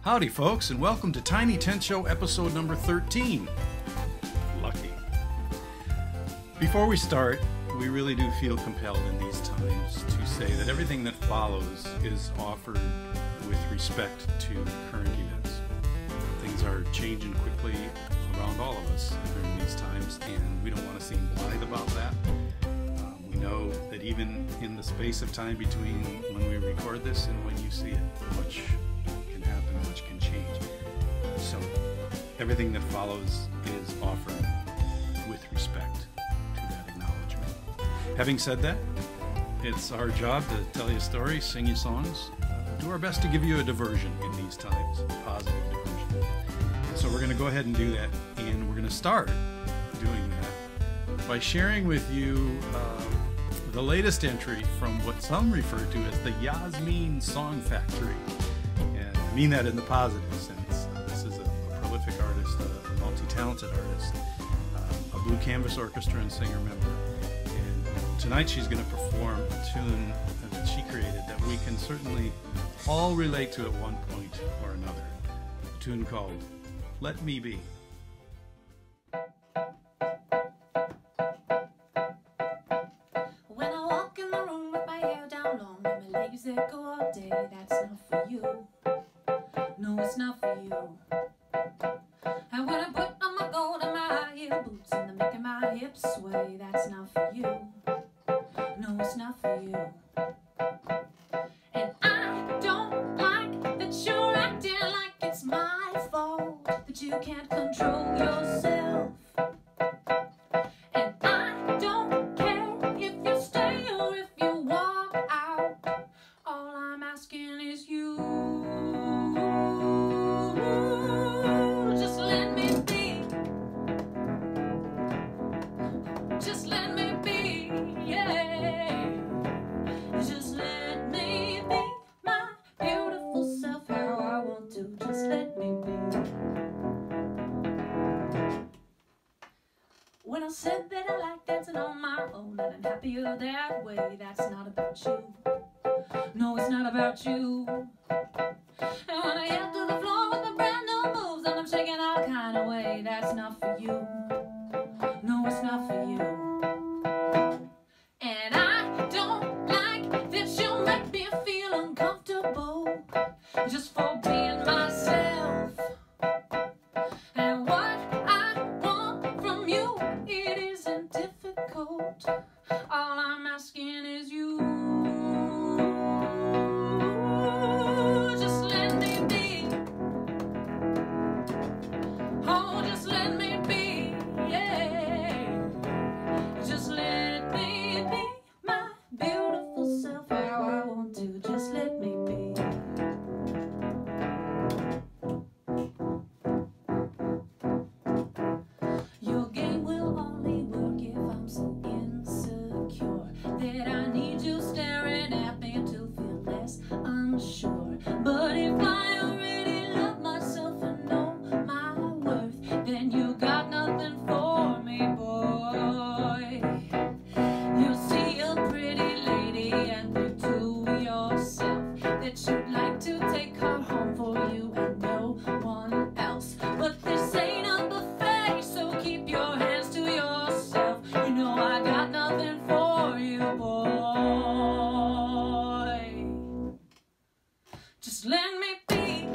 Howdy folks, and welcome to Tiny Tent Show episode number 13. Lucky. Before we start, we really do feel compelled in these times to say that everything that follows is offered with respect to current events. Things are changing quickly around all of us during these times, and we don't want to seem blithe about that. We know that even in the space of time between when we record this and when you see it, much can happen, much can change. So everything that follows is offered with respect to that acknowledgement. Having said that, it's our job to tell you stories, sing you songs, do our best to give you a diversion in these times, a positive diversion. And so we're going to go ahead and do that, and we're going to start doing that by sharing with you the latest entry from what some refer to as the Yasmin Song Factory. And I mean that in the positive sense. This is a prolific artist, a multi-talented artist, a Blue Canvas Orchestra and singer member. And tonight she's going to perform a tune that she created that we can certainly all relate to at one point or another. A tune called Let Me Be. That go all day, that's not for you. No, it's not for you. And when I put on my gold and my high heel boots and they're making my hips sway, that's not for you. No, it's not for you. And I don't like that you're acting like it's my fault, that you can't control yourself. And I don't care if you stay or if you walk out. All I'm asking is you. Just let me be. Just let me be, yeah. Just let me be my beautiful self how I want to. Just let me be. When I said that I like dancing on my own and I'm happier that way, that's not about you. No, it's not about you. And when I get to the floor with the brand new moves and I'm shaking all kind of way, that's not for you. No, it's not for you. And I don't like that you make me feel uncomfortable just for being myself. And what I want from you, it isn't difficult. All I'm asking is you. Just let me be. Oh, just let me be, yeah. Just let me be my beautiful self how I want to. Just let me be. Your game will only work if I'm so insecure that I need you staring at me to feel less unsure. But if I already love myself and know my worth, then you got nothing for me, boy. You see a pretty lady and think to yourself that you'd like to take her home for you and no one else. But this ain't a buffet, so keep your hands to yourself. You know I got nothing for you, boy. Just let me be.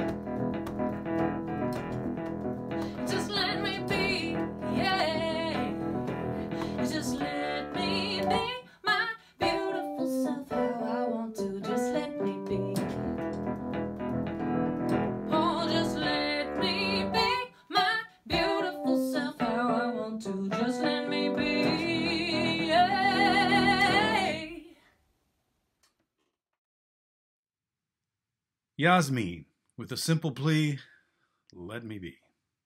Just let me be, yeah. Just let me be my beautiful self how I want to. Just let me be. Oh, just let me be my beautiful self how I want to. Just let me be, yeah. Yasmin, with a simple plea, let me be.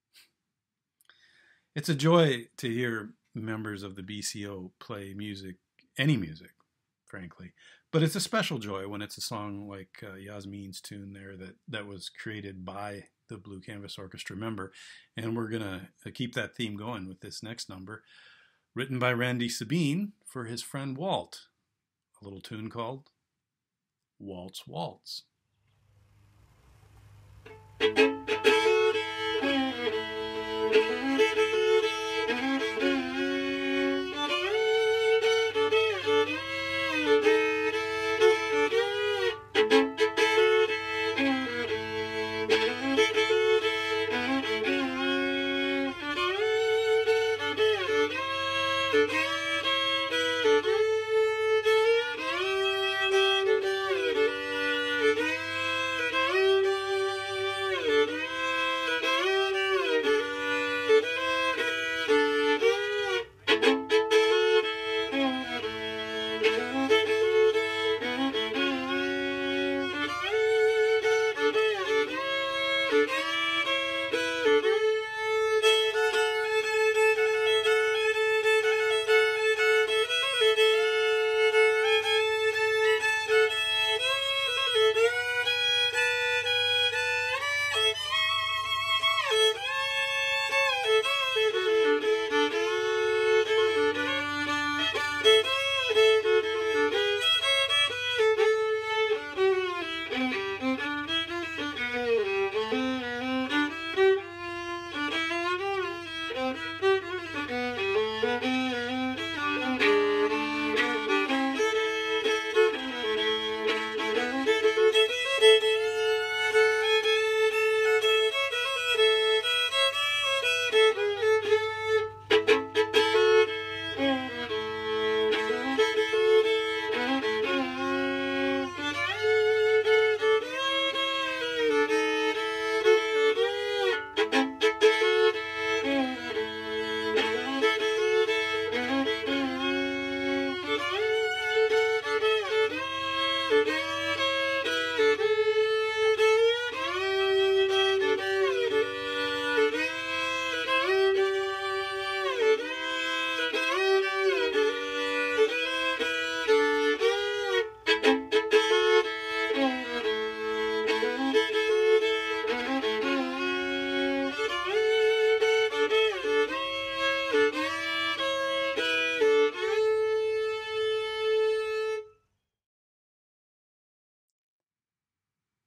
It's a joy to hear members of the BCO play music, any music, frankly. But it's a special joy when it's a song like Yasmin's tune there that was created by the Blue Canvas Orchestra member. And we're going to keep that theme going with this next number, written by Randy Sabine for his friend Walt. A little tune called Waltz Waltz. Thank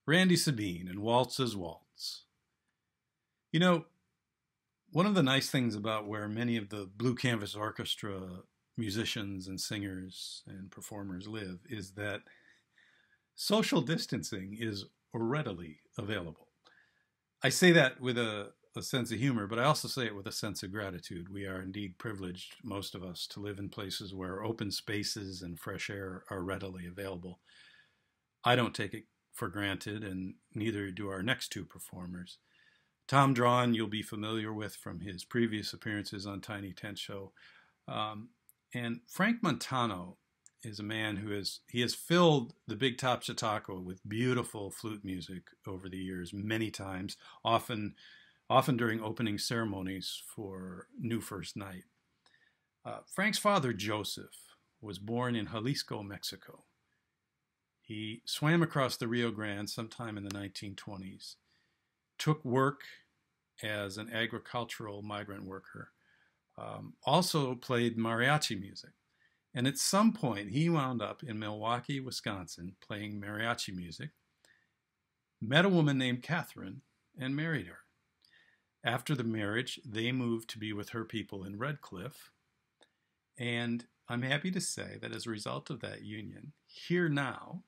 Randy Sabine and Waltz's Waltz. You know, one of the nice things about where many of the Blue Canvas Orchestra musicians and singers and performers live is that social distancing is readily available. I say that with a sense of humor, but I also say it with a sense of gratitude. We are indeed privileged, most of us, to live in places where open spaces and fresh air are readily available. I don't take it for granted, and neither do our next two performers. Tom Drawn, you'll be familiar with from his previous appearances on Tiny Tent Show. And Frank Montano is a man who has filled the Big Top Chautauqua with beautiful flute music over the years, many times, often during opening ceremonies for New First Night. Frank's father, Joseph, was born in Jalisco, Mexico. He swam across the Rio Grande sometime in the 1920s, took work as an agricultural migrant worker, also played mariachi music. And at some point, he wound up in Milwaukee, Wisconsin, playing mariachi music, met a woman named Catherine, and married her. After the marriage, they moved to be with her people in Red Cliff. And I'm happy to say that as a result of that union, here now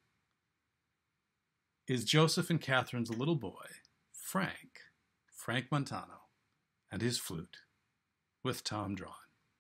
is Joseph and Catherine's little boy, Frank Montano, and his flute, with Tom Drawn.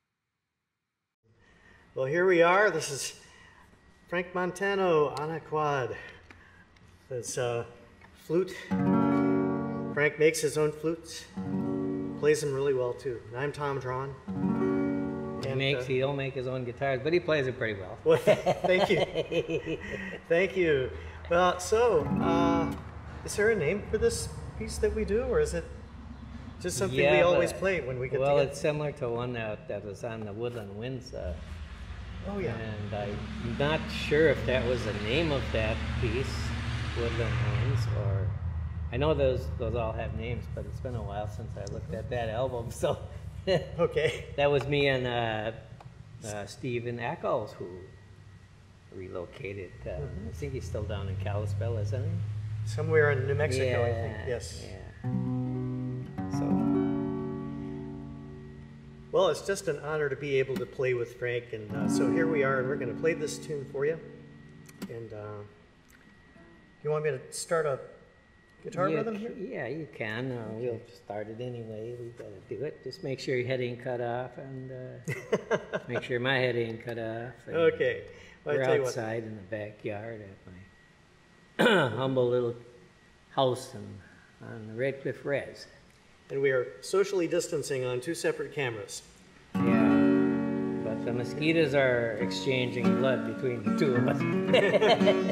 Well, here we are. This is Frank Montano on a quad. That's flute. Frank makes his own flutes, plays them really well too. And I'm Tom Drawn. He don't make his own guitars, but he plays it pretty well. Well, thank you. Thank you. Well, so, is there a name for this piece that we do, or is it just something we always play when we get together? Well, it's similar to one that was on the Woodland Winds. Oh, yeah. And I'm not sure if that was the name of that piece, Woodland Winds, or... I know those all have names, but it's been a while since I looked at that album, so... Okay. That was me and Stephen Ackles, who relocated. I think he's still down in Kalispell, isn't he? Somewhere in New Mexico, I think. Yes. Yeah. So. Well, it's just an honor to be able to play with Frank, and so here we are, and we're going to play this tune for you. And you want me to start a guitar rhythm here? Yeah, you can. We'll start it anyway. We've got to do it. Just make sure your head ain't cut off, and make sure my head ain't cut off. Okay. Well, we're outside in the backyard at my humble little house on the Red Cliff Res. And we are socially distancing on two separate cameras. Yeah, but the mosquitoes are exchanging blood between the two of us.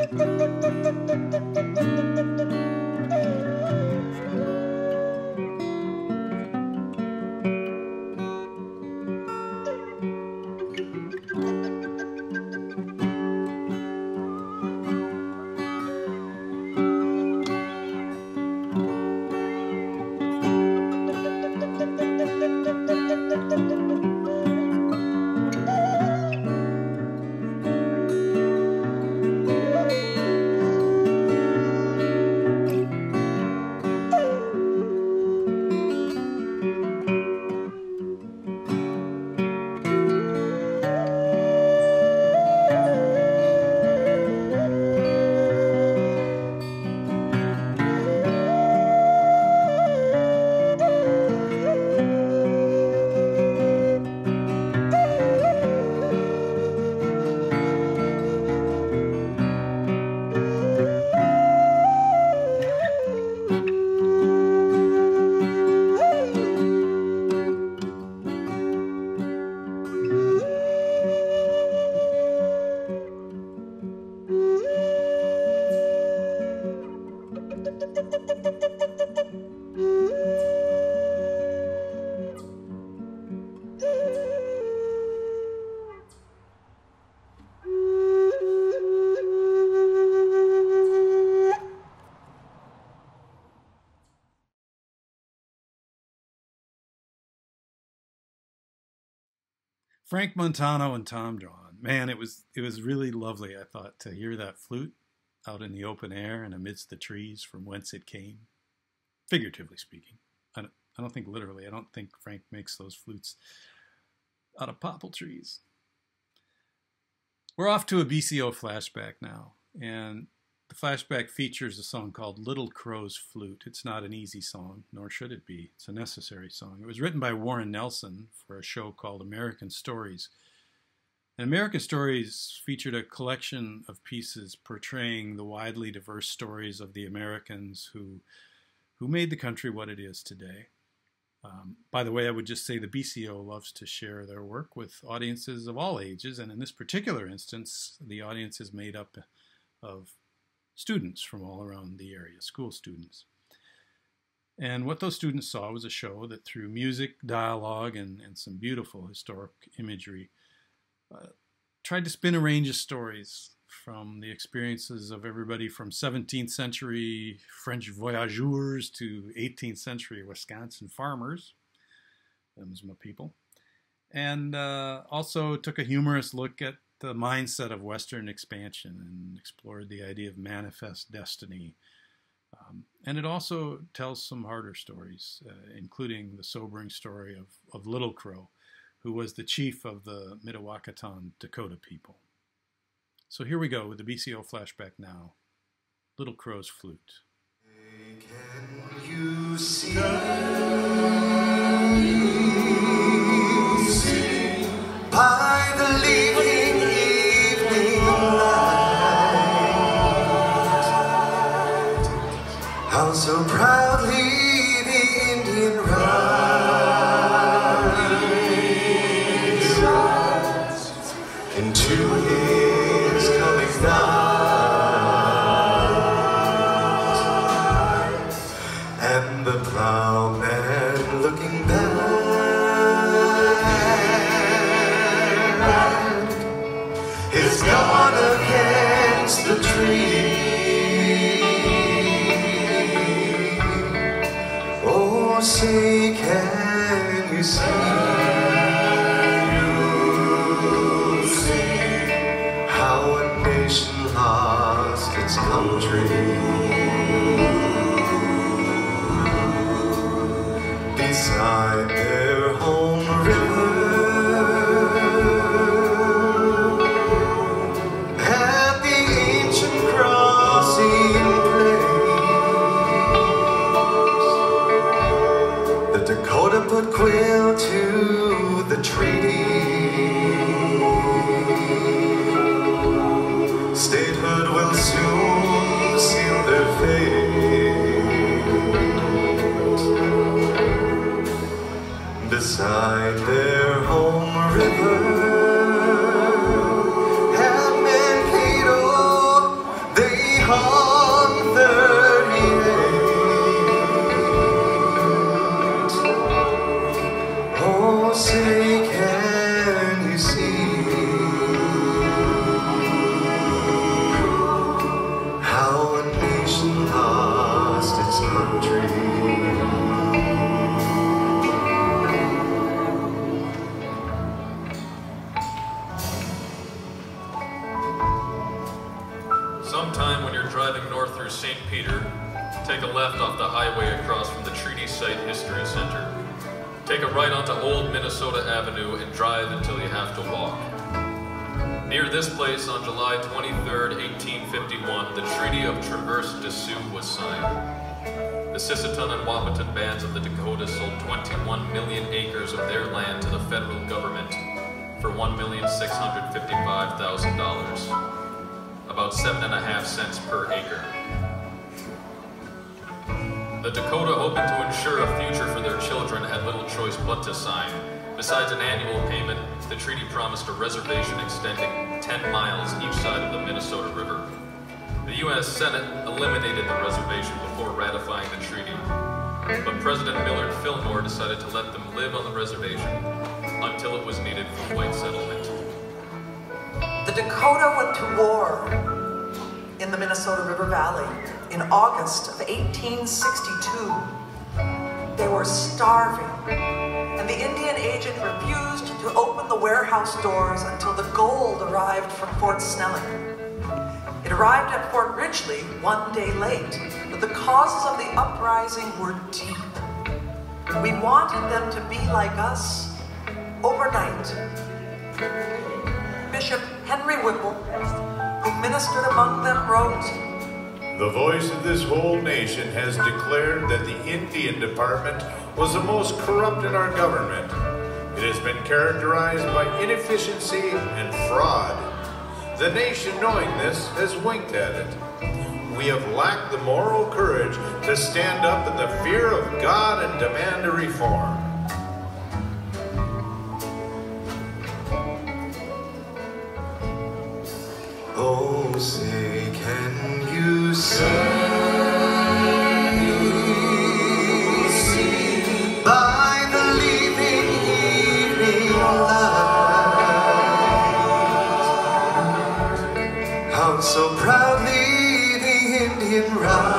Frank Montano and Tom John. Man, it was really lovely, I thought, to hear that flute out in the open air and amidst the trees from whence it came. Figuratively speaking. I don't think literally. I don't think Frank makes those flutes out of popple trees. We're off to a BCO flashback now, and the flashback features a song called Little Crow's Flute. It's not an easy song, nor should it be. It's a necessary song. It was written by Warren Nelson for a show called American Stories. And American Stories featured a collection of pieces portraying the widely diverse stories of the Americans who made the country what it is today. By the way, I would just say the BCO loves to share their work with audiences of all ages, and in this particular instance, the audience is made up of students from all around the area, school students. And what those students saw was a show that through music, dialogue, and some beautiful historic imagery, tried to spin a range of stories from the experiences of everybody from 17th century French voyageurs to 18th century Wisconsin farmers. Them's my people. And also took a humorous look at the mindset of Western expansion and explored the idea of manifest destiny. And it also tells some harder stories, including the sobering story of Little Crow, who was the chief of the Mdewakanton Dakota people. So here we go with the BCO flashback now. Little Crow's Flute. Can you see by the leaving evening light how so proudly the Indian rides into his coming night, and the plowman looking back is gone against the tree. Oh, say, can you see how a nation lost its country beside their home river at the ancient crossing place? The Dakota put quill to the treaty. Statehood will soon seal their heading north through St. Peter, take a left off the highway across from the Treaty Site History Center. Take a right onto Old Minnesota Avenue and drive until you have to walk. Near this place on July 23rd, 1851, the Treaty of Traverse des Sioux was signed. The Sisseton and Wahpeton bands of the Dakotas sold 21 million acres of their land to the federal government for $1,655,000, about 7.5 cents per acre. The Dakota, hoping to ensure a future for their children, had little choice but to sign. Besides an annual payment, the treaty promised a reservation extending 10 miles each side of the Minnesota River. The U.S. Senate eliminated the reservation before ratifying the treaty, but President Millard Fillmore decided to let them live on the reservation until it was needed for white settlement. The Dakota went to war in the Minnesota River Valley in August of 1862. They were starving, and the Indian agent refused to open the warehouse doors until the gold arrived from Fort Snelling. It arrived at Fort Ridgely one day late, but the causes of the uprising were deep. We wanted them to be like us overnight. Bishop Henry Whipple, who ministered among them, wrote, "The voice of this whole nation has declared that the Indian Department was the most corrupt in our government. It has been characterized by inefficiency and fraud. The nation, knowing this, has winked at it. We have lacked the moral courage to stand up in the fear of God and demand a reform." Oh, say, can you see by the leaving evening light how so proudly the Indian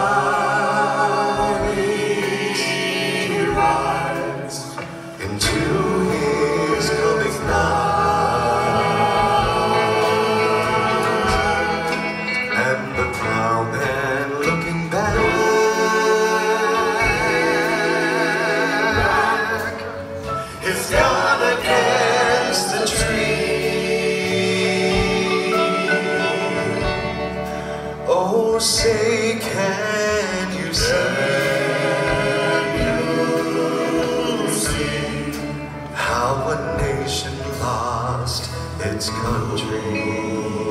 rides into his coming night? Plowman looking back is gone against the tree. Oh, say, can you see how a nation lost its country?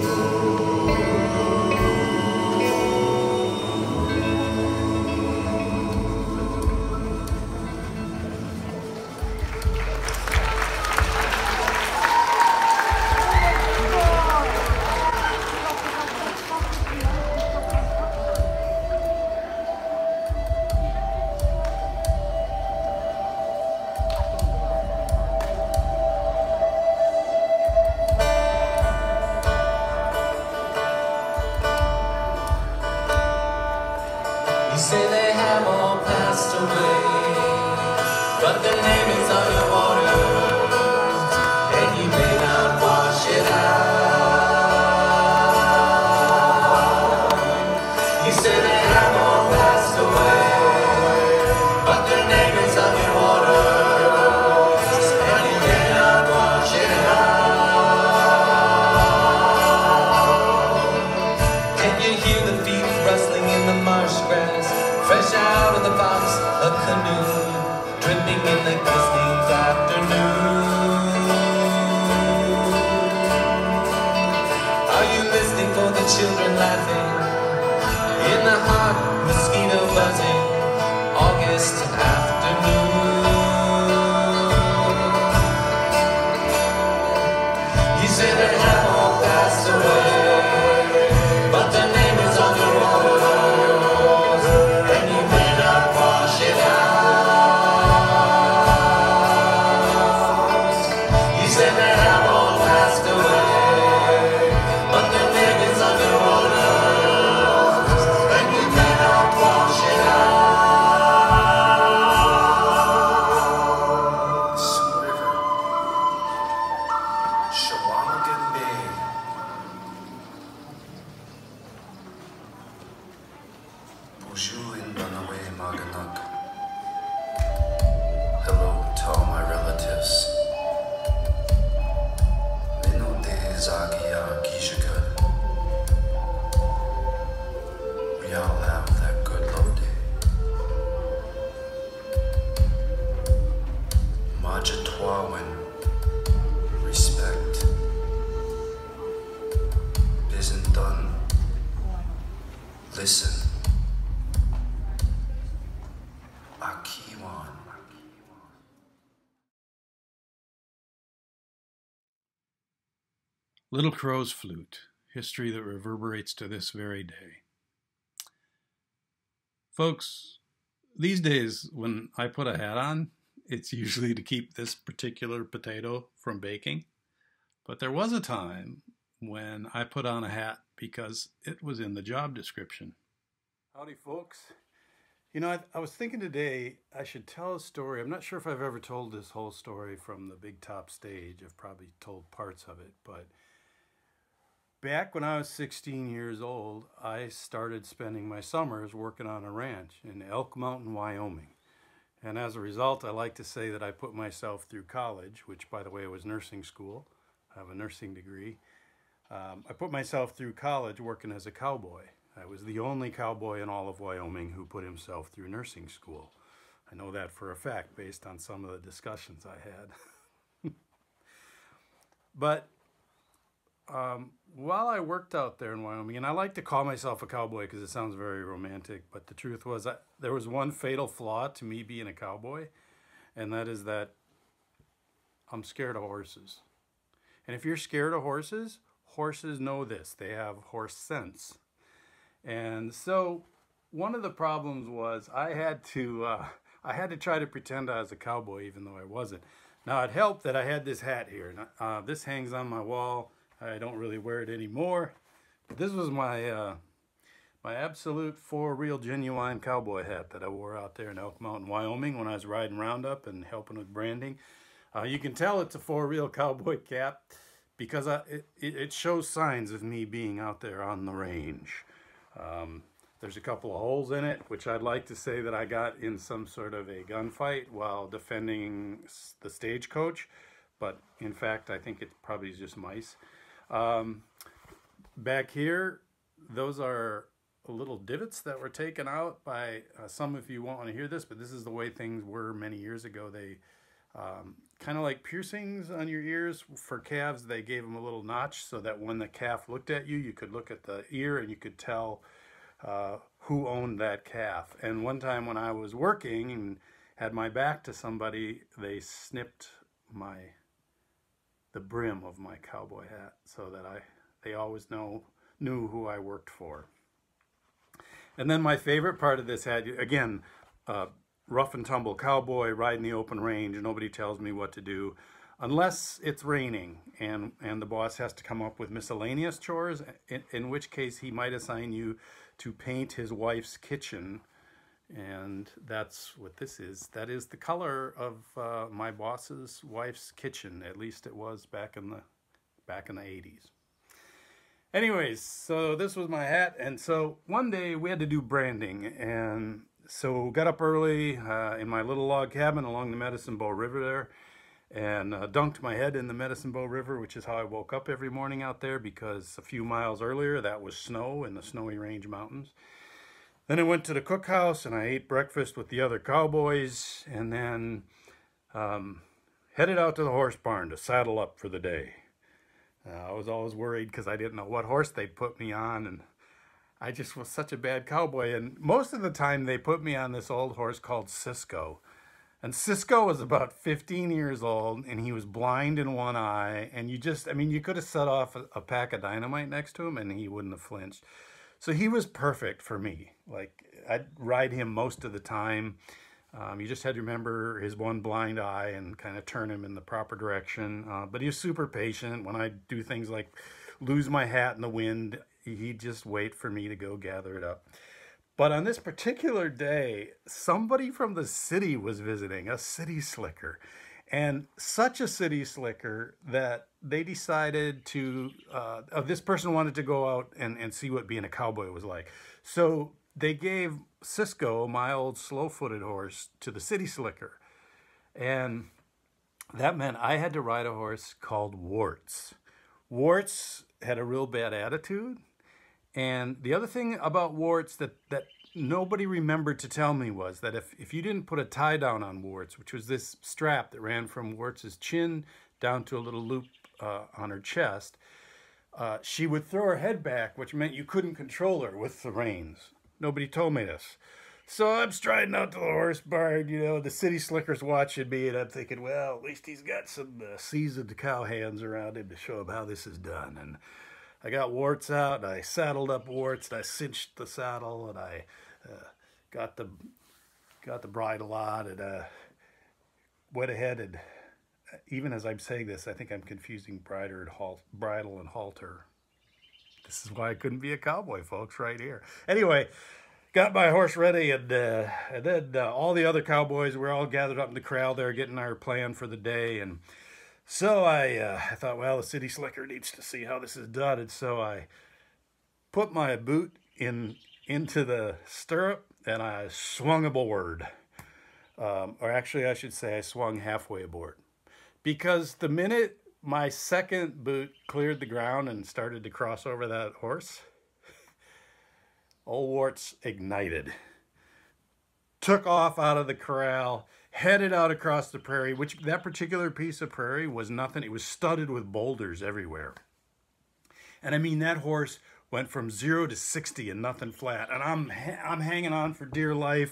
You say they have all passed away, but their name is on your waters, and you may not wash it out. You say they have all passed away, but their name is on your waters, and you may not wash it out. Can you hear the feet rustling in the marsh grass? Fresh out of the box, a canoe, dripping in the glistening afternoon. Are you listening for the children laughing? In the hot mosquito buzzing, August afternoon. You say they have all passed away, but their name is on your waters. Buju in Runaway Maganak. Hello to all my relatives. Minu de Zagia Gijaka. We all have that good low day. Majatwawin. Respect isn't done. Listen. Akiwan. Little Crow's Flute, history that reverberates to this very day. Folks, these days when I put a hat on, it's usually to keep this particular potato from baking. But there was a time when I put on a hat because it was in the job description. Howdy, folks. You know, I was thinking today I should tell a story. I'm not sure if I've ever told this whole story from the big top stage. I've probably told parts of it, but back when I was 16 years old, I started spending my summers working on a ranch in Elk Mountain, Wyoming. And as a result, I like to say that I put myself through college, which, by the way, was nursing school. I have a nursing degree. I put myself through college working as a cowboy. I was the only cowboy in all of Wyoming who put himself through nursing school. I know that for a fact based on some of the discussions I had. But while I worked out there in Wyoming, and I like to call myself a cowboy because it sounds very romantic, but the truth was there was one fatal flaw to me being a cowboy, and that is that I'm scared of horses. And if you're scared of horses, horses know this. They have horse sense. And so one of the problems was I had to try to pretend I was a cowboy even though I wasn't. Now it helped that I had this hat here. This hangs on my wall. I don't really wear it anymore. But this was my my absolute for real genuine cowboy hat that I wore out there in Elk Mountain, Wyoming when I was riding Roundup and helping with branding. You can tell it's a for real cowboy cap because it shows signs of me being out there on the range. There's a couple of holes in it, which I'd like to say that I got in some sort of a gunfight while defending the stagecoach, but in fact I think it probably is just mice. Back here, those are little divots that were taken out by some of you won't want to hear this, but this is the way things were many years ago. They kind of like piercings on your ears for calves. They gave them a little notch so that when the calf looked at you, you could look at the ear and you could tell who owned that calf. And one time when I was working and had my back to somebody, they snipped the brim of my cowboy hat so that they always knew who I worked for. And then my favorite part of this hat, again, rough and tumble cowboy, riding the open range, nobody tells me what to do unless it's raining and the boss has to come up with miscellaneous chores, in which case he might assign you to paint his wife's kitchen. And that's what this is. That is the color of my boss's wife's kitchen. At least it was back in the 80s. Anyways, so this was my hat, and so one day we had to do branding, and so got up early in my little log cabin along the Medicine Bow River there, and dunked my head in the Medicine Bow River, which is how I woke up every morning out there, because a few miles earlier that was snow in the Snowy Range Mountains. Then I went to the cookhouse and I ate breakfast with the other cowboys, and then headed out to the horse barn to saddle up for the day. I was always worried because I didn't know what horse they'd put me on, and I just was such a bad cowboy. And most of the time they put me on this old horse called Cisco. And Cisco was about 15 years old, and he was blind in one eye, and you could have set off a pack of dynamite next to him and he wouldn't have flinched. So he was perfect for me. Like, I'd ride him most of the time. You just had to remember his one blind eye and kind of turn him in the proper direction. But he was super patient. When I do things like lose my hat in the wind, he'd just wait for me to go gather it up. But on this particular day, somebody from the city was visiting, a city slicker. And such a city slicker that they decided to, this person wanted to go out and see what being a cowboy was like. So they gave Cisco, my old slow-footed horse, to the city slicker. And that meant I had to ride a horse called Warts. Warts had a real bad attitude. And the other thing about Warts that nobody remembered to tell me was that if you didn't put a tie down on Warts, which was this strap that ran from Warts's chin down to a little loop on her chest, she would throw her head back, which meant you couldn't control her with the reins. Nobody told me this. So I'm striding out to the horse barn, you know, the city slicker's watching me, and I'm thinking, well, at least he's got some seasoned cow hands around him to show him how this is done. And I got Warts out, and I saddled up Warts, and I cinched the saddle, and I got the bridle on, and went ahead and, even as I'm saying this, I think I'm confusing bridle and halter. This is why I couldn't be a cowboy, folks, right here. Anyway, got my horse ready, and then all the other cowboys were all gathered up in the corral there getting our plan for the day. And so I thought, well, the city slicker needs to see how this is done. And so I put my boot into the stirrup, and I swung aboard. Or actually, I should say I swung halfway aboard. Because the minute my second boot cleared the ground and started to cross over that horse, old Warts ignited. Took off out of the corral, headed out across the prairie, which that particular piece of prairie was nothing. It was studded with boulders everywhere. And I mean, that horse went from 0 to 60 and nothing flat. And I'm hanging on for dear life.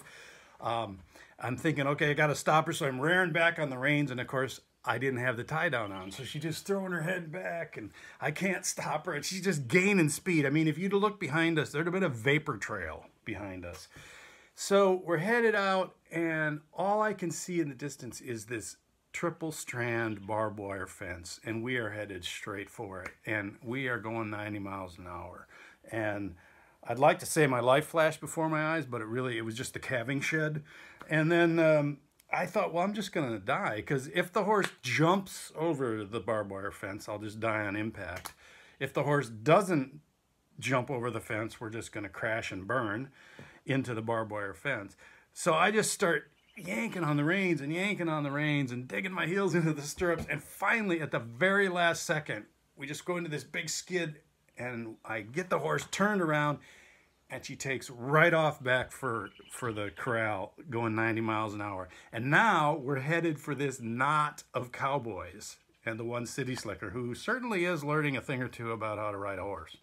I'm thinking, okay, I got to stop her. So I'm rearing back on the reins. And of course, I didn't have the tie down on. So she's just throwing her head back, and I can't stop her. And she's just gaining speed. I mean, if you'd look behind us, there'd have been a vapor trail behind us. So we're headed out, and all I can see in the distance is this triple strand barbed wire fence, and we are headed straight for it. And we are going 90 miles an hour. And I'd like to say my life flashed before my eyes, but it was just the calving shed. And then I thought, well, I'm just going to die, because if the horse jumps over the barbed wire fence, I'll just die on impact. If the horse doesn't jump over the fence, we're just going to crash and burn into the barbed wire fence. So I just start yanking on the reins and digging my heels into the stirrups. And finally, at the very last second, we just go into this big skid, and I get the horse turned around, and she takes right off back for the corral, going 90 miles an hour. And now we're headed for this knot of cowboys and the one city slicker, who certainly is learning a thing or two about how to ride a horse.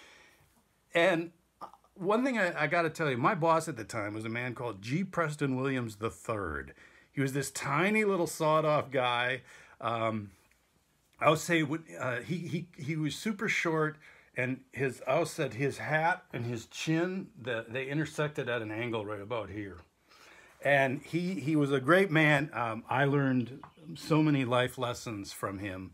And one thing I got to tell you, my boss at the time was a man called G. Preston Williams III. He was this tiny little sawed-off guy. I would say he was super short. And I always said his hat and his chin, they intersected at an angle right about here. And he was a great man. I learned so many life lessons from him.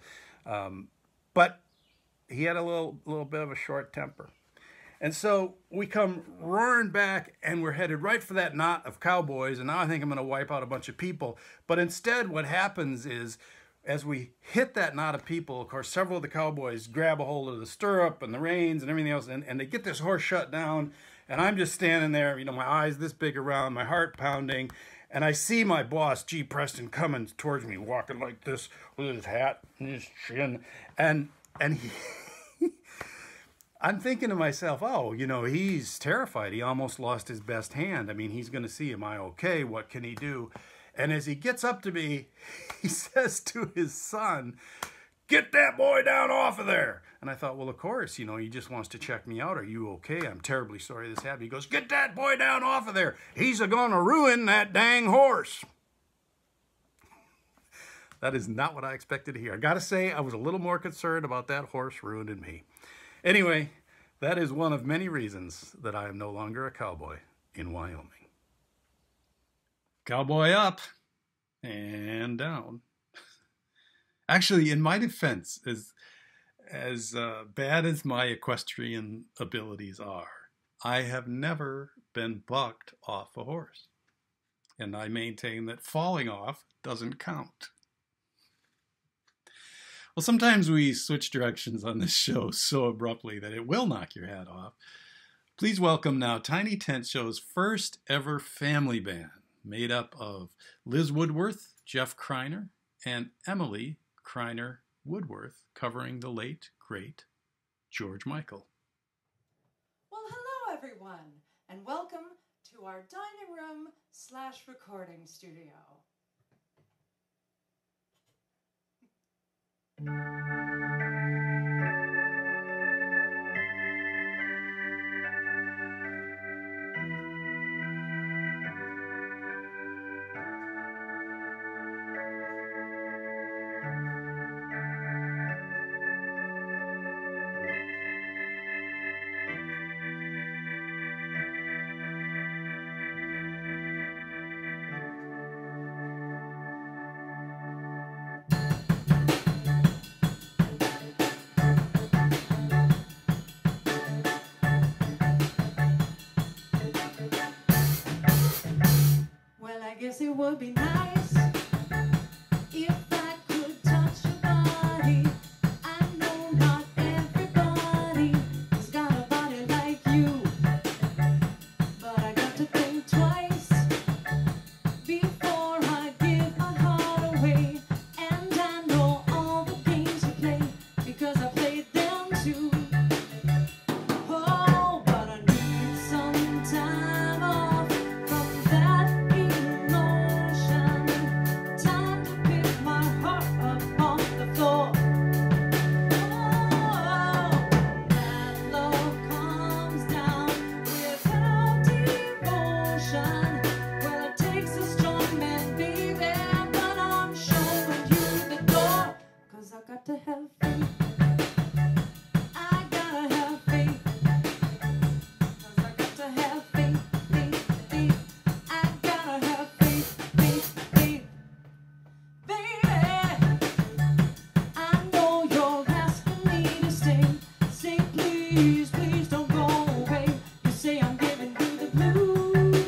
But he had a little bit of a short temper. And so we come roaring back, and we're headed right for that knot of cowboys. And now I think I'm going to wipe out a bunch of people. But instead, what happens is, as we hit that knot of people, of course, several of the cowboys grab a hold of the stirrup and the reins and everything else, and they get this horse shut down, and I'm just standing there, you know, my eyes this big around, my heart pounding, and I see my boss, G. Preston, coming towards me, walking like this with his hat and his chin, and he, I'm thinking to myself, oh, you know, he's terrified. He almost lost his best hand. I mean, he's going to see, am I okay? What can he do? And as he gets up to me, he says to his son, "Get that boy down off of there." And I thought, well, of course, you know, he just wants to check me out. Are you okay? I'm terribly sorry this happened. He goes, "Get that boy down off of there. He's going to ruin that dang horse." That is not what I expected to hear. I got to say, I was a little more concerned about that horse ruining me. Anyway, that is one of many reasons that I am no longer a cowboy in Wyoming. Cowboy up and down. Actually, in my defense, as bad as my equestrian abilities are, I have never been bucked off a horse. And I maintain that falling off doesn't count. Well, sometimes we switch directions on this show so abruptly that it will knock your hat off. Please welcome now Tiny Tent Show's first ever family band, made up of Liz Woodworth, Jeff Kreiner, and Emily Kreiner Woodworth, covering the late, great George Michael. Well, hello everyone, and welcome to our dining room / recording studio. Well, I guess it would be nice if I could touch your body. I know not everybody has got a body like you, but I got to think twice before I give my heart away. And I know all the games you play because I played them too. Oh, but I need some time off from that emotion. Time to pick my heart up on the floor. Oh, that love comes down without devotion. Well, it takes a strong man, baby, but I'm showing you the door. 'Cause I got to have faith. I gotta have faith. 'Cause I got to have faith, faith, faith. I gotta have faith, faith, faith. Baby, I know you're asking me to stay. Say please, please don't go away. You say I'm giving you the blues,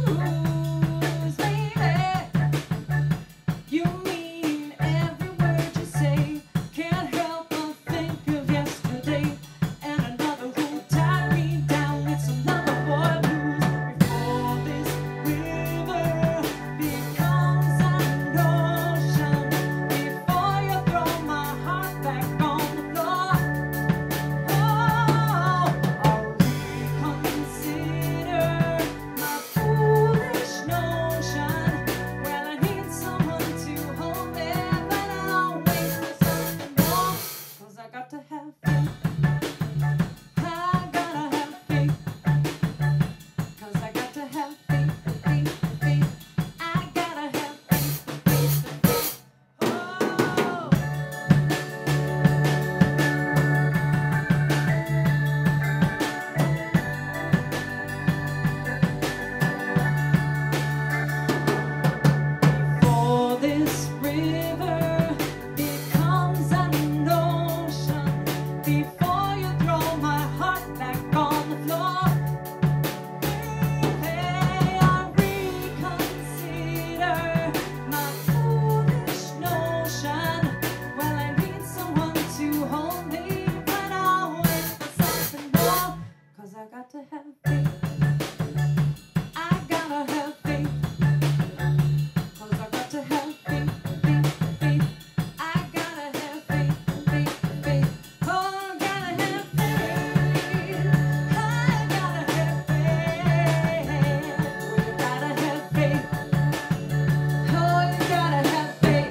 baby. You mean every word you say. Can't help but think of yesterday and another who tied me down with some lover boy blues. Before this river becomes an ocean, before you throw my heart back on the floor, oh, I'll reconsider my foolish notion. Well, I need someone to hold me, but I'll wait for something more. 'Cause I got to have faith. I gotta have faith. 'Cause I got to have faith, faith, faith. I gotta have faith, faith, faith. Oh. Before this river becomes an ocean, before you throw my heart back on the floor, hey, I reconsider my foolish notion. Well, I need someone to hold me, but I'll wait for something more. 'Cause I got to have faith. I gotta have faith. 'Cause I got to have faith, faith, faith. I gotta have faith, faith, faith. Oh, I gotta have faith. I gotta have faith. You gotta have faith. Oh, you gotta have faith.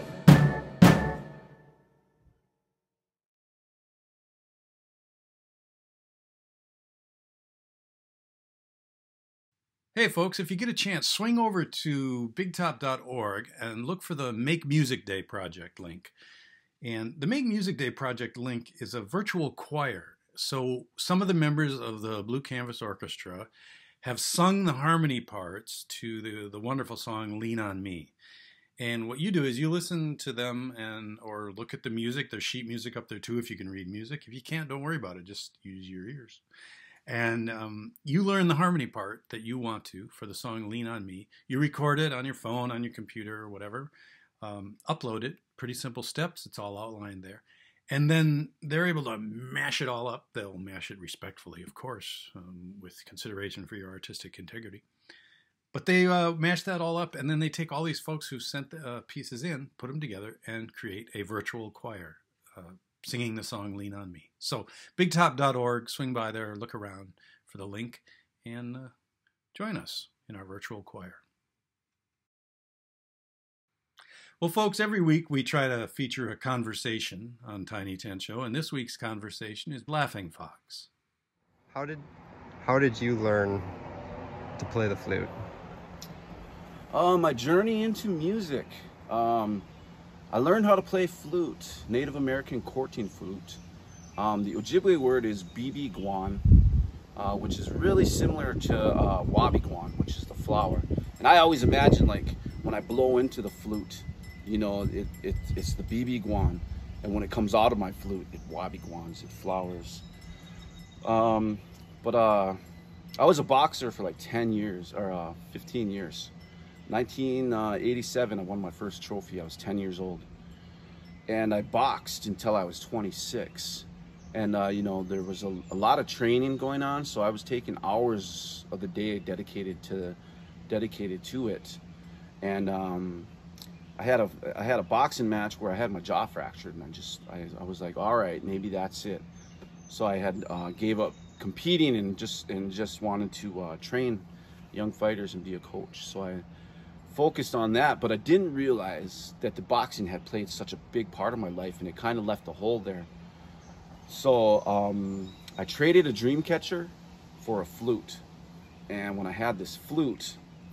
Hey folks, if you get a chance, swing over to bigtop.org and look for the Make Music Day project link. And the Make Music Day project link is a virtual choir. So some of the members of the Blue Canvas Orchestra have sung the harmony parts to the wonderful song Lean on Me. And what you do is you listen to them or look at the music. There's sheet music up there too if you can read music. If you can't, don't worry about it. Just use your ears. And you learn the harmony part that you want to for the song Lean on Me. You record it on your phone, on your computer, or whatever. Upload it. Pretty simple steps. It's all outlined there. And then they're able to mash it all up. They'll mash it respectfully, of course, with consideration for your artistic integrity. But they mash that all up, and then they take all these folks who sent the pieces in, put them together, and create a virtual choir singing the song Lean On Me. So bigtop.org, swing by there, look around for the link, and join us in our virtual choir. Well, folks, every week we try to feature a conversation on Tiny Tent Show, and this week's conversation is Laughing Fox. How did you learn to play the flute? My journey into music. I learned how to play flute, Native American courting flute. The Ojibwe word is bibi-guan, which is really similar to wabi-guan, which is the flower. And I always imagine, like, when I blow into the flute, you know, it's the bibi-guan, and when it comes out of my flute, it wabi-guans, it flowers. But I was a boxer for like 10 years, or 15 years. 1987, I won my first trophy. I was 10 years old. And I boxed until I was 26. And, you know, there was a lot of training going on, so I was taking hours of the day dedicated to it. And I had a boxing match where I had my jaw fractured, and I was like, all right, maybe that's it. So I had gave up competing and just wanted to train young fighters and be a coach. So I focused on that, but I didn't realize that the boxing had played such a big part of my life, and it kind of left a hole there. So I traded a dream catcher for a flute, and when I had this flute,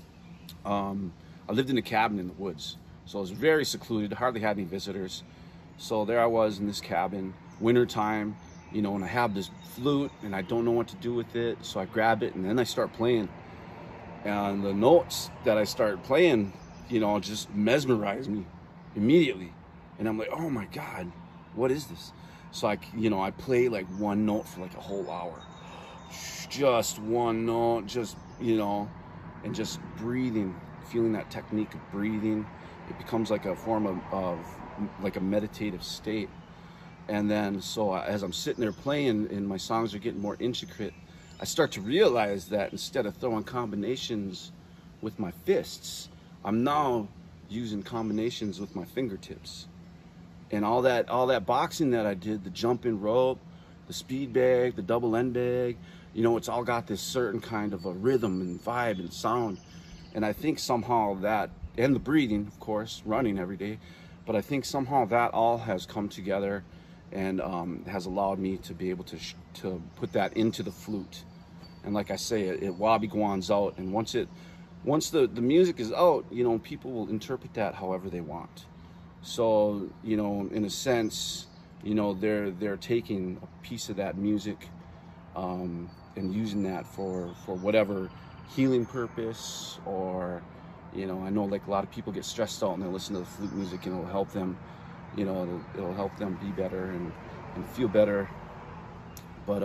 I lived in a cabin in the woods, so it was very secluded, hardly had any visitors. So there I was in this cabin, wintertime, you know, and I have this flute and I don't know what to do with it, so I grab it and then I start playing. And the notes that I started playing, you know, just mesmerized me immediately. And I'm like, oh my God, what is this? So I play like one note for like a whole hour. Just one note, just, you know, and just breathing, feeling that technique of breathing. It becomes like a form of like a meditative state. And then, so as I'm sitting there playing and my songs are getting more intricate, I start to realize that instead of throwing combinations with my fists, I'm now using combinations with my fingertips. And all that boxing that I did, the jumping rope, the speed bag, the double end bag, you know, it's all got this certain kind of a rhythm and vibe and sound. And I think somehow that, and the breathing, of course, running every day, but I think somehow that all has come together and has allowed me to be able to put that into the flute. And like I say, it wabi-guans out, and once the music is out, you know, people will interpret that however they want. So, you know, in a sense, you know, they're taking a piece of that music and using that for whatever healing purpose, or, you know, I know like a lot of people get stressed out and they listen to the flute music and it'll help them, you know, it'll help them be better and feel better. But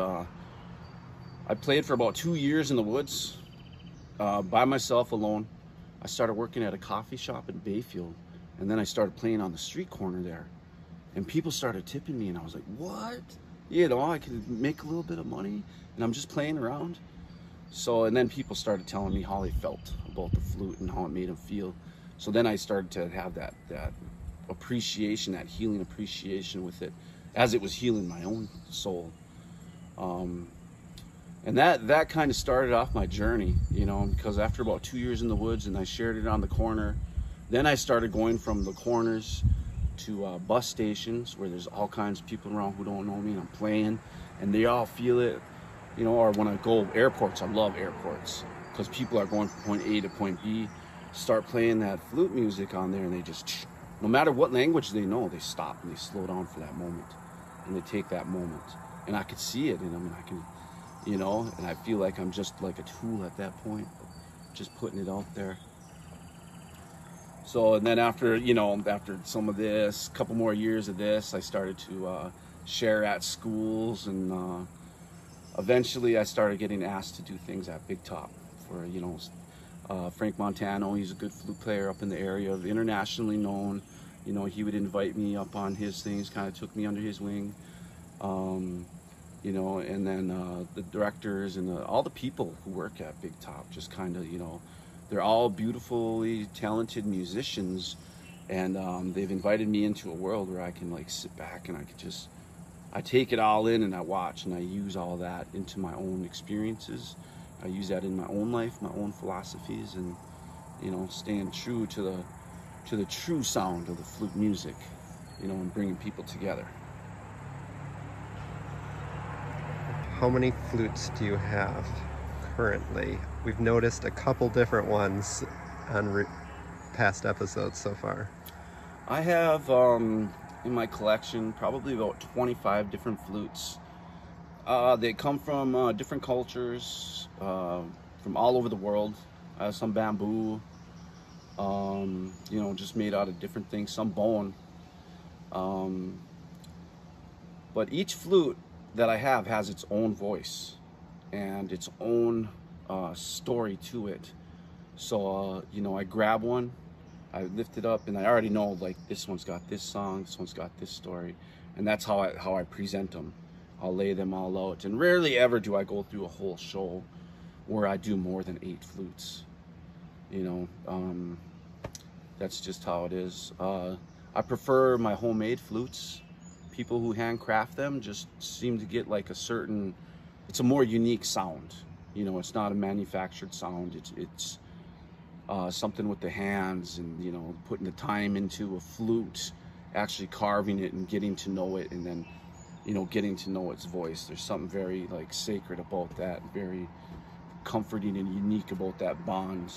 I played for about 2 years in the woods by myself alone. I started working at a coffee shop in Bayfield, and then I started playing on the street corner there, and people started tipping me, and I was like, what? You know, I could make a little bit of money and I'm just playing around. So, and then people started telling me how they felt about the flute and how it made them feel. So then I started to have that appreciation, that healing appreciation with it, as it was healing my own soul. And that kind of started off my journey, you know, because after about 2 years in the woods and I shared it on the corner, then I started going from the corners to bus stations where there's all kinds of people around who don't know me, and I'm playing and they all feel it, you know. Or when I go airports, I love airports because people are going from point A to point B, start playing that flute music on there, and they just, no matter what language they know, they stop and they slow down for that moment and they take that moment. And I could see it, and I mean, I can, you know, and I feel like I'm just like a tool at that point, just putting it out there. So, and then after, you know, after some of this, couple more years of this, I started to share at schools, and eventually I started getting asked to do things at Big Top for, you know, Frank Montano. He's a good flute player up in the area, internationally known, You know, he would invite me up on his things, kind of took me under his wing. You know, and then the directors and all the people who work at Big Top just kind of, you know, they're all beautifully talented musicians, and they've invited me into a world where I can like sit back and I take it all in and I watch and I use all that into my own experiences. I use that in my own life, my own philosophies, and, you know, staying true to the true sound of the flute music, you know, and bringing people together. How many flutes do you have currently? We've noticed a couple different ones on past episodes so far. I have in my collection probably about 25 different flutes. They come from different cultures, from all over the world. I have some bamboo, you know, just made out of different things, some bone. But each flute that I have has its own voice and its own story to it. So, you know, I grab one, I lift it up, and I already know, like, this one's got this song, this one's got this story, and that's how I present them. I'll lay them all out, and rarely ever do I go through a whole show where I do more than 8 flutes. You know, that's just how it is. I prefer my homemade flutes. People who handcraft them just seem to get like it's a more unique sound. You know, it's not a manufactured sound. It's something with the hands, and, you know, putting the time into a flute, actually carving it and getting to know it, and then, you know, getting to know its voice. There's something very like sacred about that, very comforting and unique about that bond.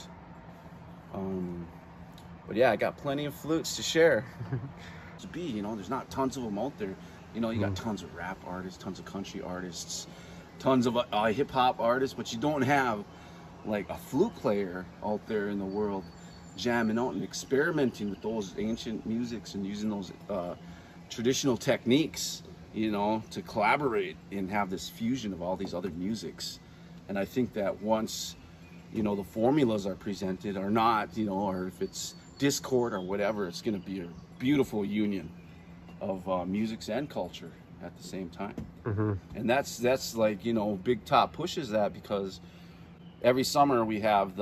But yeah, I got plenty of flutes to share. You know, there's not tons of them out there. You know, you got tons of rap artists, tons of country artists, tons of hip-hop artists, but you don't have like a flute player out there in the world jamming out and experimenting with those ancient musics and using those traditional techniques, you know, to collaborate and have this fusion of all these other musics. And I think that once, you know, the formulas are presented or not, you know, or if it's discord or whatever, it's going to be a beautiful union of musics and culture at the same time. And that's like, you know, Big Top pushes that, because every summer we have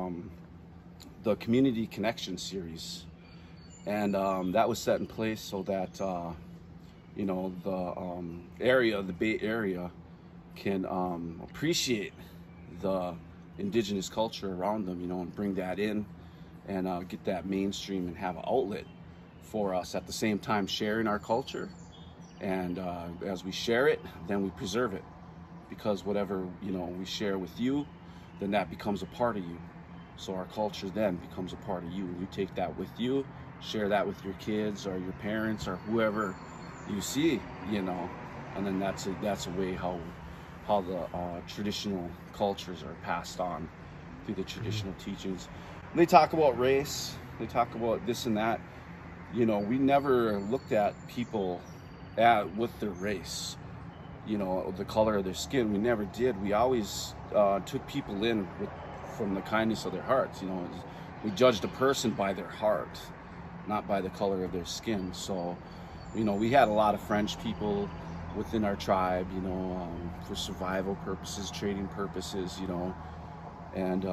the Community Connection series, and that was set in place so that you know, the Bay Area can appreciate the indigenous culture around them, you know, and bring that in and get that mainstream and have an outlet for us, at the same time sharing our culture. And as we share it, then we preserve it, because whatever, you know, we share with you, then that becomes a part of you. So our culture then becomes a part of you, and you take that with you, share that with your kids or your parents or whoever you see, you know, and then that's a way how the traditional cultures are passed on through the traditional teachings. And they talk about race, they talk about this and that. You know, we never looked at people with their race, you know, the color of their skin. We never did. We always took people in from the kindness of their hearts. You know, we judged a person by their heart, not by the color of their skin. So, you know, we had a lot of French people within our tribe, you know, for survival purposes, trading purposes, you know. And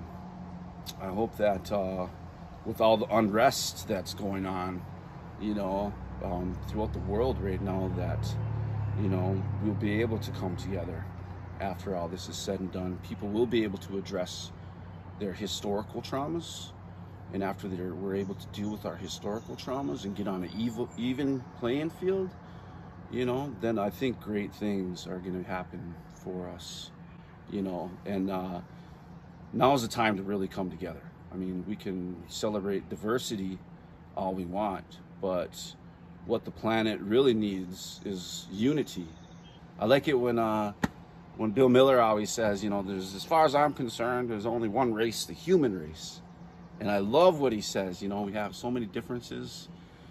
I hope that with all the unrest that's going on, you know, throughout the world right now, that, you know, we'll be able to come together after all this is said and done. People will be able to address their historical traumas, and after we're able to deal with our historical traumas and get on an even playing field, you know, then I think great things are going to happen for us, you know. And now's the time to really come together. I mean, we can celebrate diversity all we want, but what the planet really needs is unity. I like it when Bill Miller always says, you know, as far as I'm concerned, there's only one race, the human race. And I love what he says. You know, we have so many differences,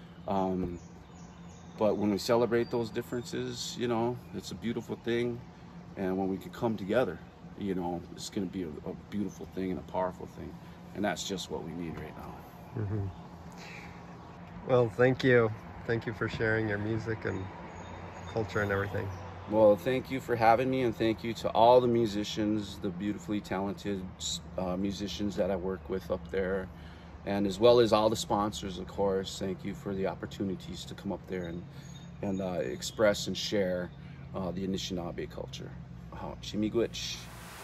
but when we celebrate those differences, you know, it's a beautiful thing. And when we can come together, you know, it's going to be a beautiful thing and a powerful thing. And that's just what we need right now. Well, thank you. Thank you for sharing your music and culture and everything. Well, thank you for having me, and thank you to all the musicians, the beautifully talented musicians that I work with up there, and as well as all the sponsors, of course. Thank you for the opportunities to come up there and express and share the Anishinaabe culture. Chimigwich.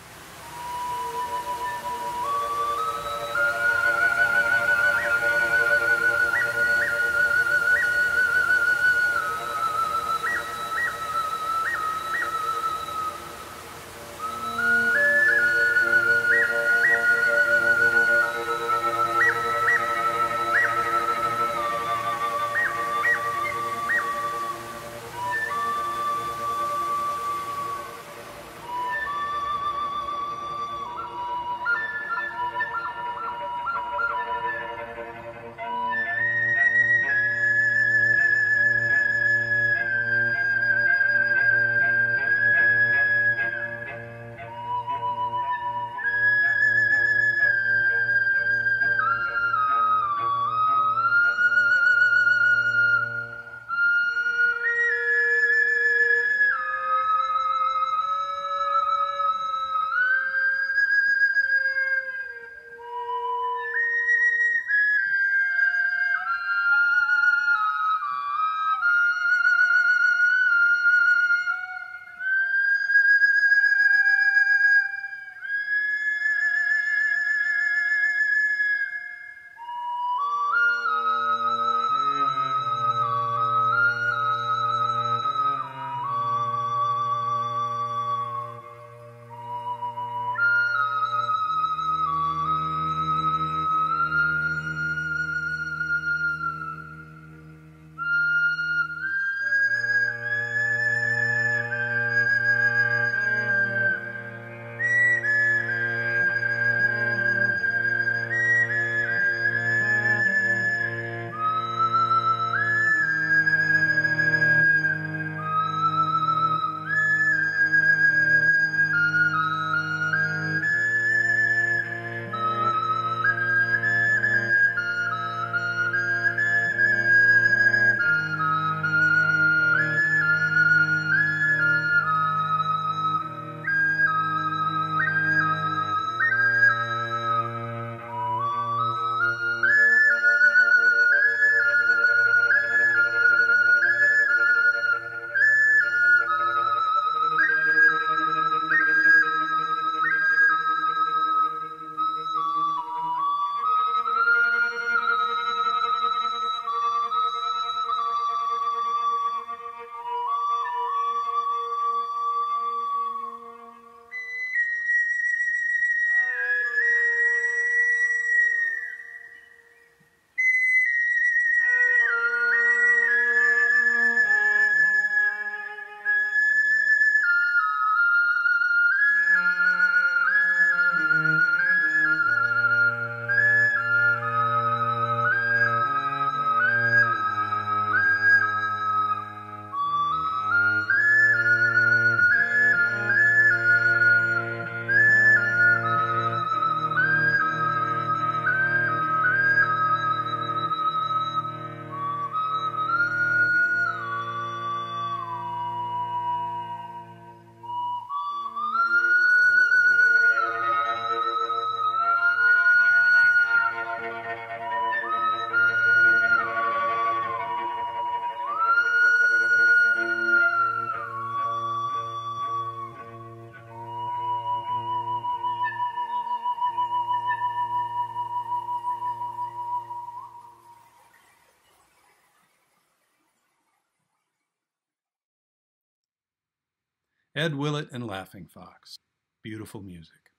Ed Willett and Laughing Fox. Beautiful music.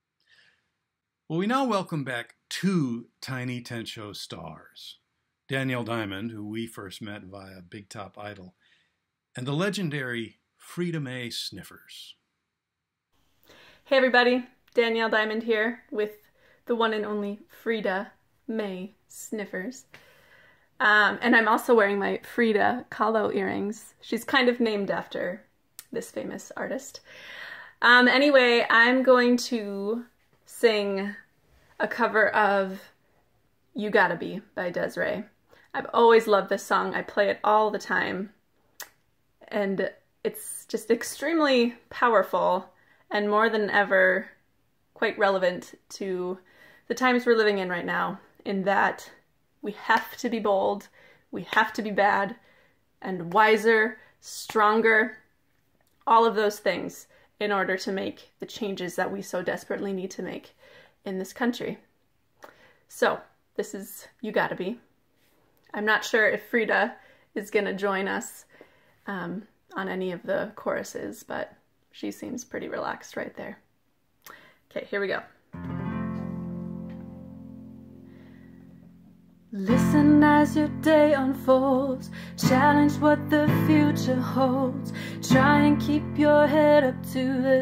Well, we now welcome back two Tiny Tent Show stars. Danielle Diamond, who we first met via Big Top Idol, and the legendary Frida Mae Sniffers. Hey everybody, Danielle Diamond here with the one and only Frida Mae Sniffers. And I'm also wearing my Frida Kahlo earrings. She's kind of named after this famous artist. Anyway, I'm going to sing a cover of You Gotta Be by Des'ree. I've always loved this song. I play it all the time. And it's just extremely powerful and more than ever quite relevant to the times we're living in right now, in that we have to be bold, we have to be bad, and wiser, stronger, all of those things in order to make the changes that we so desperately need to make in this country. So, this is You Gotta Be. I'm not sure if Frida is gonna join us on any of the choruses, but she seems pretty relaxed right there. Okay, here we go. Listen as your day unfolds, challenge what the future holds, try and keep your head up to the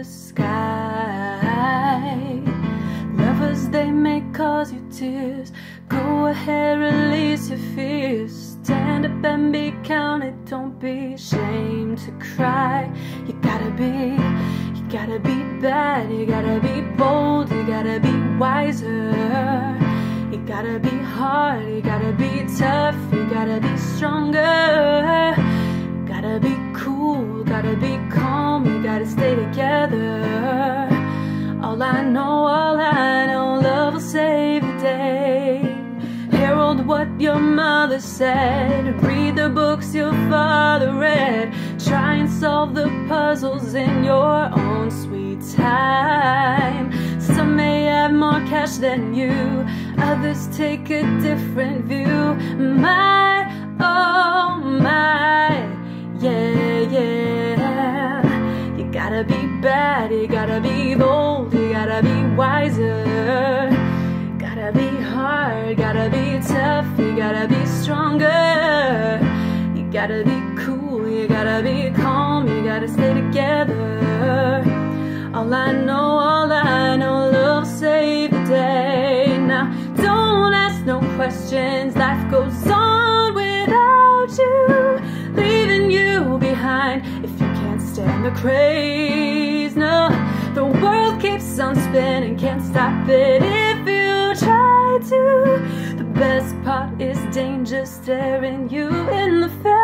sky. Lovers, they may cause you tears, go ahead, release your fears, stand up and be counted, don't be ashamed to cry. You gotta be bad, you gotta be bold, you gotta be wiser. You gotta be hard, you gotta be tough, you gotta be stronger. You gotta be cool, gotta be calm, you gotta stay together. All I know, love will save the day. Herald what your mother said, read the books your father read, try and solve the puzzles in your own sweet time. Some may have more cash than you, others take a different view. My, oh my, yeah, yeah. You gotta be bad, you gotta be bold, you gotta be wiser. Gotta be hard, gotta be tough, you gotta be stronger. You gotta be cool, you gotta be calm, you gotta stay together. All I know, love will save the day. Now, don't ask no questions, life goes on without you, leaving you behind if you can't stand the craze. No, the world keeps on spinning, can't stop it if you try to. The best part is danger staring you in the face.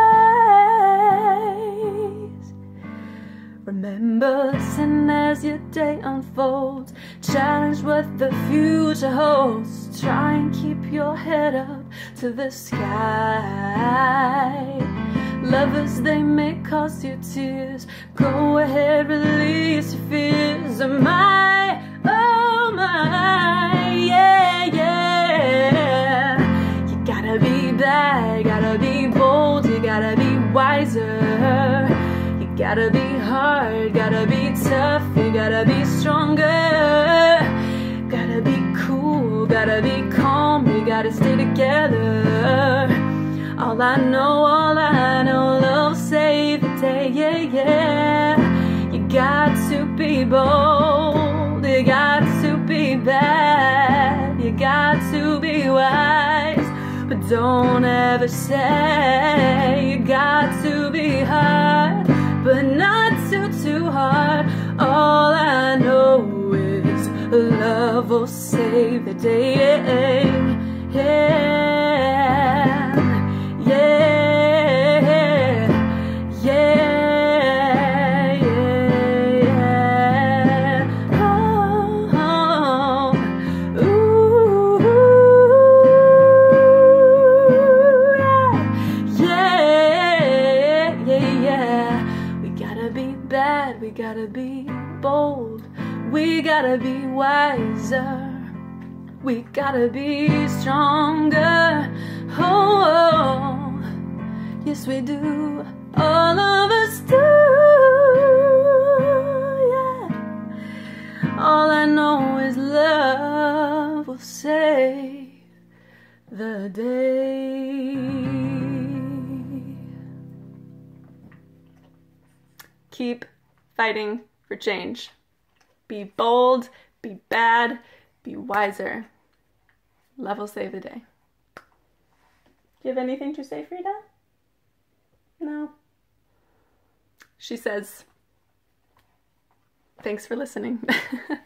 Remember, listen as your day unfolds, challenge what the future holds, try and keep your head up to the sky. Lovers, they may cause you tears, go ahead, release your fears. My, oh my, yeah, yeah. You gotta be bad, you gotta be bold, you gotta be wiser. You gotta be hard, gotta be tough, you gotta be stronger. Gotta be cool, gotta be calm, you gotta stay together. All I know, love will save the day, yeah, yeah. You got to be bold, you got to be bad, you got to be wise, but don't ever say you got to be hard, but not too hard. All I know is love will save the day, yeah. We gotta be bold, we gotta be wiser, we gotta be stronger. Oh, yes we do, all of us do, yeah. All I know is love will save the day. Keep fighting for change. Be bold, be bad, be wiser. Love will save the day. Do you have anything to say, Frida? No. She says, thanks for listening.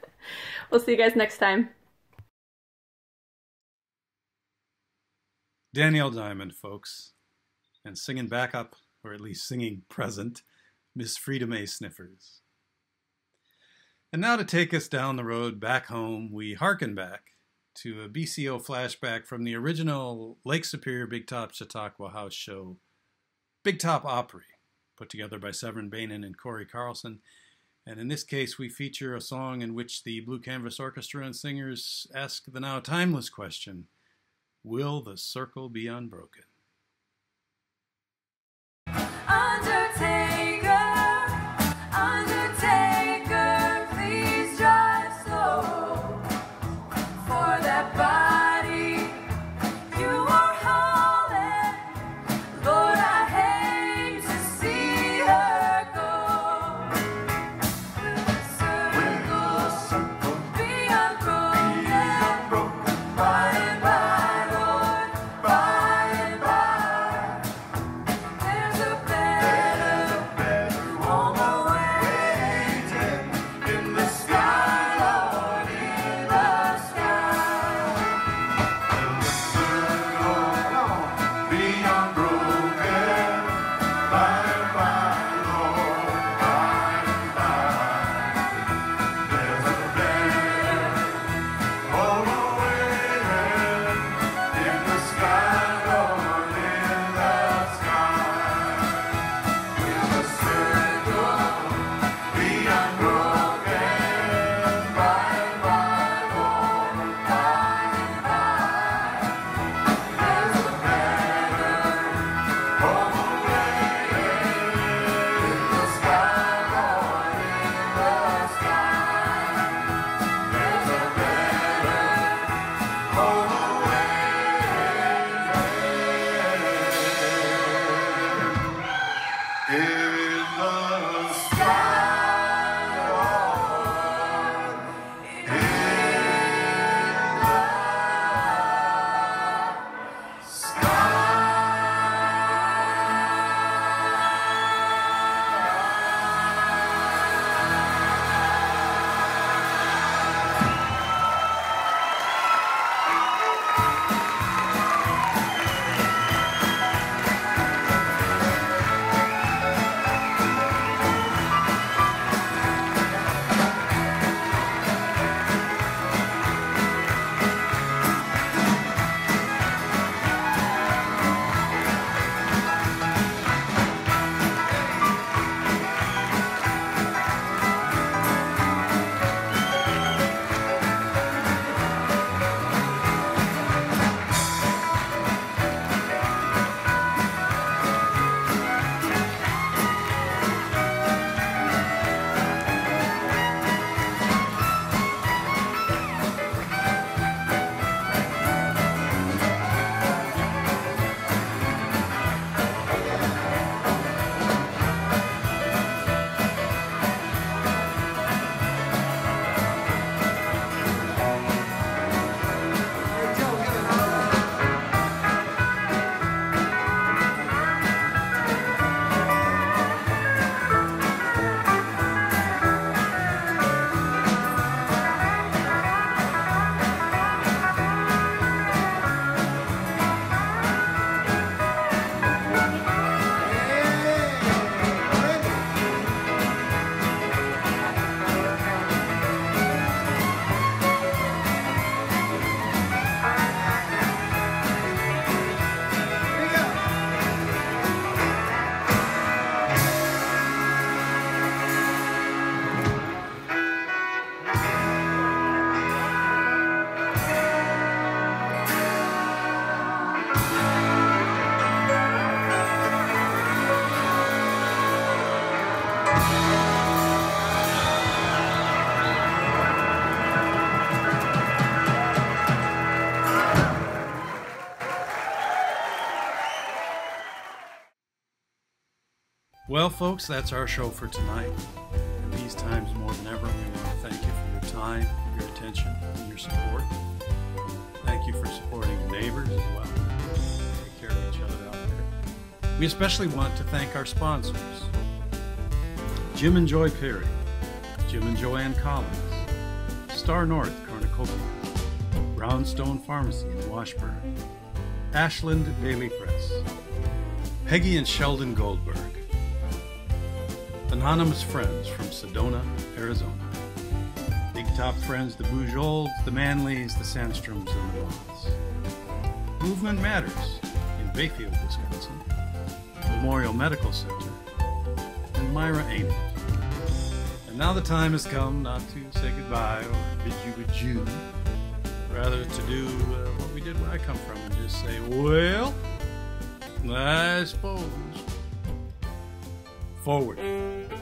We'll see you guys next time. Danielle Diamond, folks. And singing backup, or at least singing present, Miss Frida May Sniffers. And now to take us down the road back home, we hearken back to a BCO flashback from the original Lake Superior Big Top Chautauqua House show, Big Top Opry, put together by Severin Bainan and Corey Carlson. And in this case, we feature a song in which the Blue Canvas Orchestra and singers ask the now timeless question, will the circle be unbroken? Undertaker, Undertaker, please drive slow for that body you are hauling. Lord, I hate to see her go. Will the circle be unbroken? By and by, Lord, by and by. There's a better home awaiting in the sky, Lord, in the sky. Will the circle be unbroken? By and by, Lord, by and by. There's a better home awaiting in the sky, Lord, in the sky. Will the circle be unbroken? By and by, Lord, by and by. There's a better home awaiting in the sky, Lord, in the sky. There's a better home awaiting in the sky, Lord, in the Well, folks, that's our show for tonight. In these times more than ever, we want to thank you for your time, your attention, and your support. Thank you for supporting your neighbors as well. Take care of each other out there. We especially want to thank our sponsors, Jim and Joy Perry, Jim and Joanne Collins, Star North Cornucopia, Brownstone Pharmacy in Washburn, Ashland Daily Press, Peggy and Sheldon Goldberg, Anonymous Friends from Sedona, Arizona, Big Top Friends, the Bujolds, the Manleys, the Sandstroms, and the Moths, Movement Matters in Bayfield, Wisconsin, Memorial Medical Center, and Myra Amy. And now the time has come not to say goodbye or bid you adieu, rather to do what we did where I come from and just say, well, I suppose. Forward.